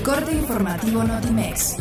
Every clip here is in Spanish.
corte informativo Notimex.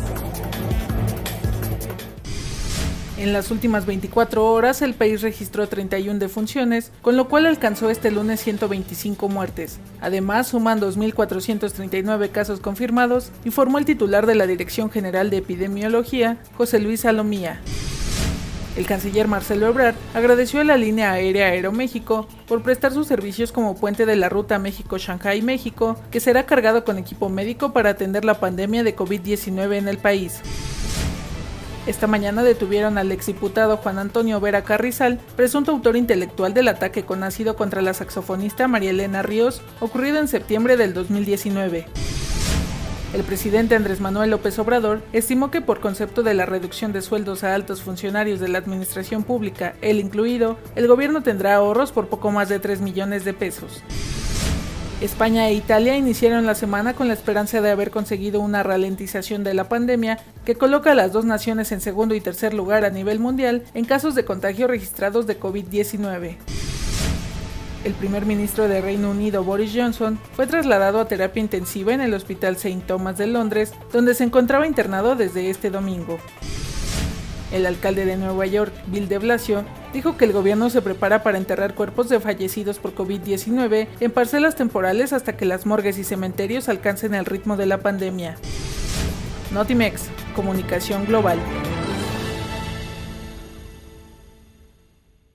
En las últimas 24 horas, el país registró 31 defunciones, con lo cual alcanzó este lunes 125 muertes. Además, suman 2.439 casos confirmados, informó el titular de la Dirección General de Epidemiología, José Luis Salomía. El canciller Marcelo Ebrard agradeció a la línea aérea Aeroméxico por prestar sus servicios como puente de la ruta México-Shanghái-México, que será cargado con equipo médico para atender la pandemia de COVID-19 en el país. Esta mañana detuvieron al exdiputado Juan Antonio Vera Carrizal, presunto autor intelectual del ataque con ácido contra la saxofonista María Elena Ríos, ocurrido en septiembre del 2019. El presidente Andrés Manuel López Obrador estimó que por concepto de la reducción de sueldos a altos funcionarios de la administración pública, él incluido, el gobierno tendrá ahorros por poco más de 3 millones de pesos. España e Italia iniciaron la semana con la esperanza de haber conseguido una ralentización de la pandemia que coloca a las dos naciones en segundo y tercer lugar a nivel mundial en casos de contagio registrados de COVID-19. El primer ministro de Reino Unido, Boris Johnson, fue trasladado a terapia intensiva en el Hospital St. Thomas de Londres, donde se encontraba internado desde este domingo. El alcalde de Nueva York, Bill de Blasio, dijo que el gobierno se prepara para enterrar cuerpos de fallecidos por COVID-19 en parcelas temporales hasta que las morgues y cementerios alcancen el ritmo de la pandemia. Notimex, Comunicación Global.